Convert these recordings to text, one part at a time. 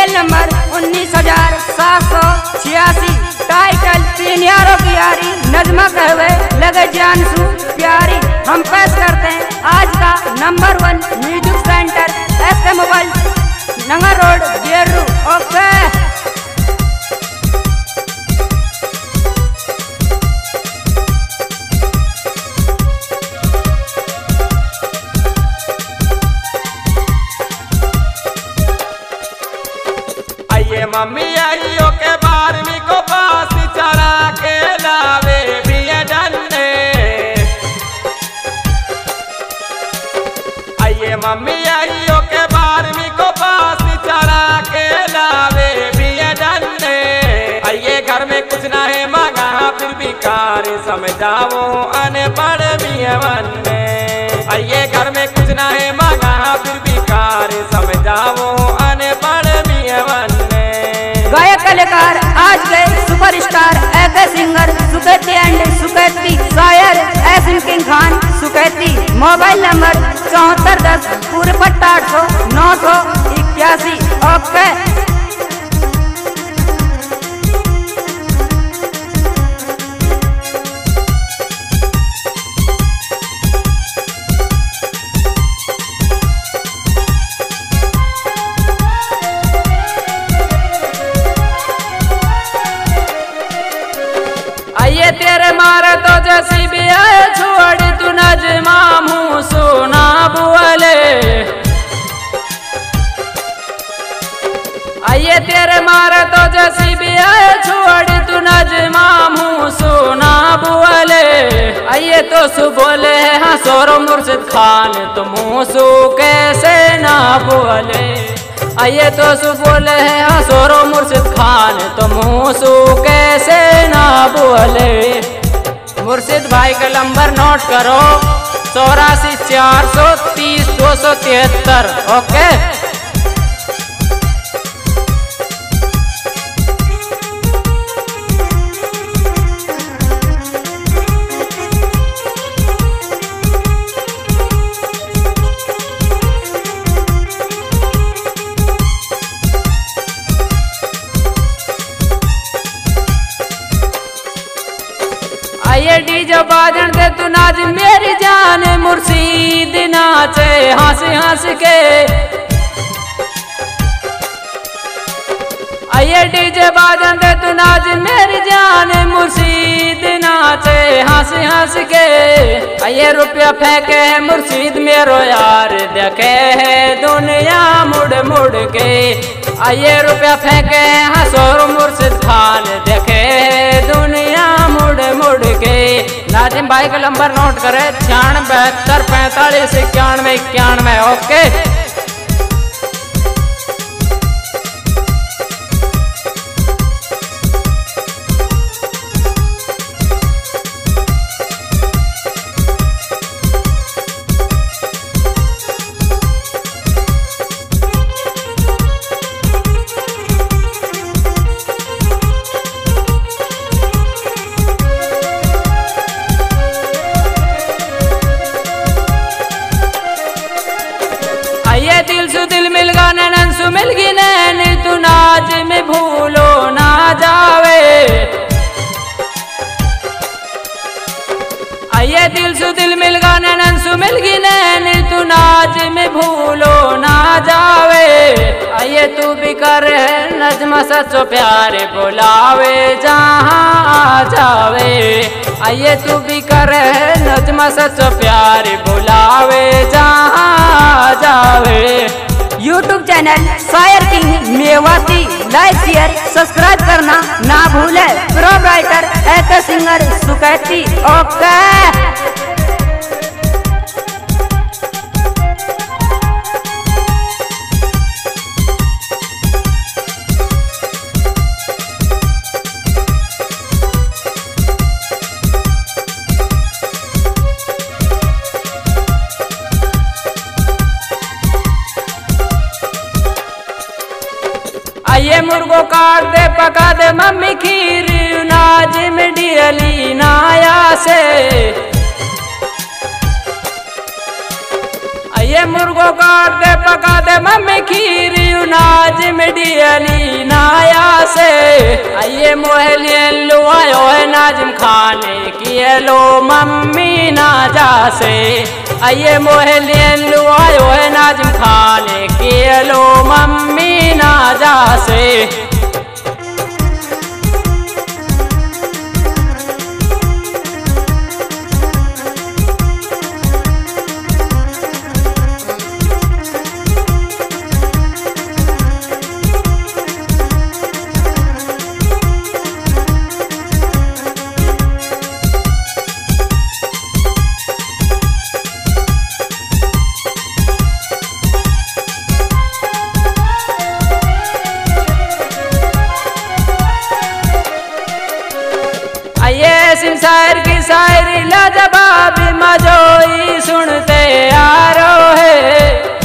Serial number 19,786। Title तीन यारों की यारी, नजमा कहवे लगे जानसू प्यारी। हम पेश करते हैं आज का number 1 music centre SK mobile, Nanga road, Geru. Okay. Mummy आइयो के 12वीं को पास चढ़ा के लावे भी डंडे। आइए मम्मी आइयो के 12वीं को पास चढ़ा के लावे भी डंडे। आइए घर में कुछ ना है मांगा फिर भी कार समझाओ अनपढ़ भी बनने। आइए घर में कुछ ना है मांगा फिर भी कार समझाओ अनपढ़ भी बनने। गायक कलाकार आज गए superstar AK singer Sukaiti and Sukaiti, शायर एसिन king Khan Sukaiti. Mobile number 7410 पूरे 800 981। ओके। आइए तेरे मारे तो जैसी भी आए छोड़ तू नजमा मुँह सोना बुअले। आइए तेरे मारे तो जैसी भी आए छोड़ तू नजमा मुँह सोना बुअले। आइए तो सु बोले हाँ सोरो मुर्शिद खान तो मुँह सु कैसे ना बोले। आइए तो सु बोले हाँ सोरो मुर्शिद खान तो मुँह सु कैसे ना बोले। मुर्शिद भाई का नंबर नोट करो 84 430 273। ओके। आइए डीजे बाजन दे तू नाच मेरी जान मुर्शिद नाचे हंस हंस के। आइए डीजे बाजन दे तू नाच मेरी जान मुर्शिद नाचे हंस हंस के। आइए रुपया फेंके है मुर्शिद मेरो यार देखे है दुनिया मुड़ मुड़ के। आइए रुपया फेंके है हंसोर मुर्शिद खान देखे है दुनिया मुड़ मुड़ के। नाजिम भाई का नंबर नोट करे 96 72 45 91 91। ओके। आइए दिल से दिल मिल गा नैन सु मिल गी नैन तू नाज में भूलो ना जावे। आइए दिल से दिल मिल गा नैन सु मिल गी नैन तू नाज में भूलो ना जावे। आइए तू भी कर नजमा सचो प्यार बुलावे जहाँ जावे। आइए तू भी कर नजमा सचो प्यार बुलावे जहाँ जावे। YouTube चैनल शायर king Mewati like share subscribe करना ना भूले। Pro writer AK singer Sukaiti. Okay. आइए मुर्गो काट दे पका दे मम्मी खीर नाज में डियली नाया से। आइए मुर्गो काट दे पका दे मम्मी खीर नाज मिडियली नाया से आइए मोहलियन लो आयो है नाजिम खाने किए लो मम्मी ना जा से आइए मोहलियन लो आयो है नाजिम खाने किए लो मम्मी ना जा से। आइए सिमसार की शायरी लाजवाब मजोई सुनते आ रो है।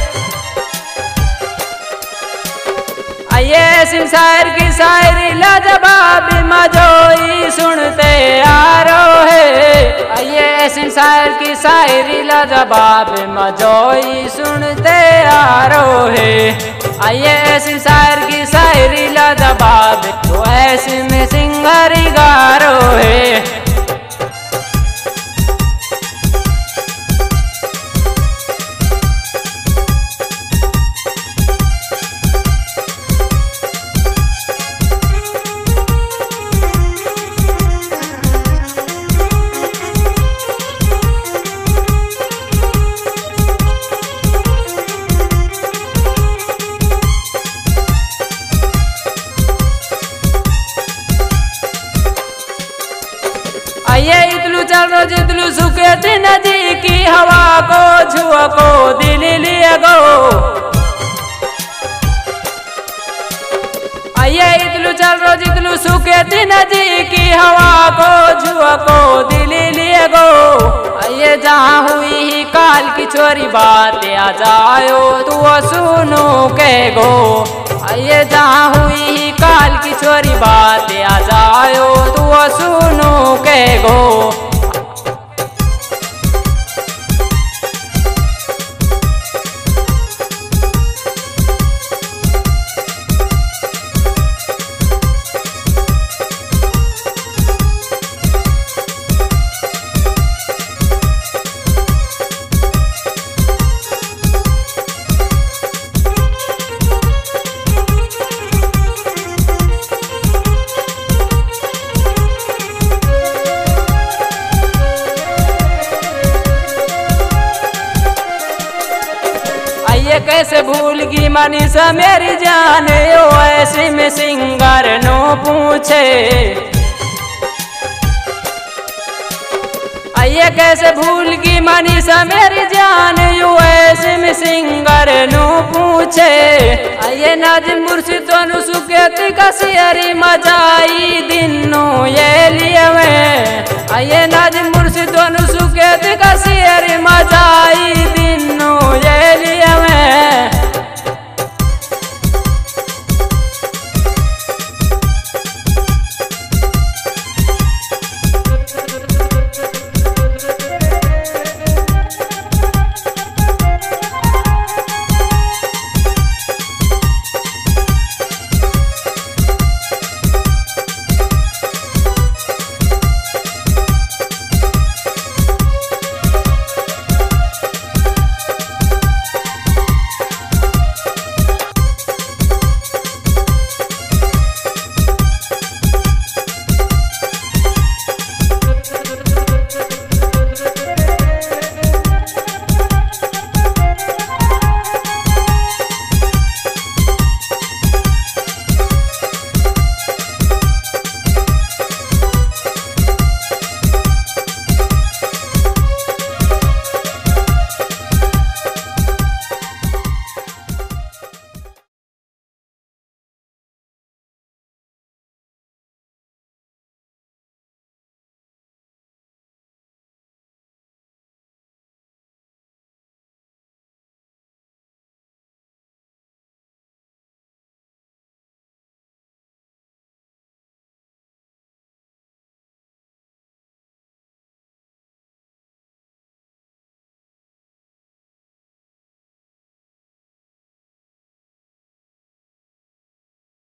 आइए सिमसार की शायरी लाजवाब मजोई सुनते आ रो है। आइए सिमसार की शायरी लाजवाब मजोई सुनते आ रो है। आइए सिमसार की शायरी लाजवाब तो ऐसे में सिंगारी गारो है। आइए इतलू चल रो जितलू सुखे दिन जी की हवा को छुआ को दिल लिए गो। आइए इतलू चल रो जितलू सुखे दिन जी की हवा को छुआ को दिल लिए गो। आइए जहाँ हुई ही काल की छोरी बात आ जायो तू सुनो के गो। आइए जहाँ हुई ही काल की छोरी बात आ जायो तू सुनो के गो। आइए कैसे भूल गई मनीषा मेरी जान ओ ऐसे में सिंगर नो पूछे। आइए कैसे भूल गई मनीषा मेरी जान ओ ऐसे में सिंगर नो पूछे। आइए नाजिम मुर्शिद दोनों सुकेती का सियरी मजाई दिनों ये लिए में। आइए नाजिम मुर्शिद दोनों सुकेती का सियरी मजाई दिनों ये लिए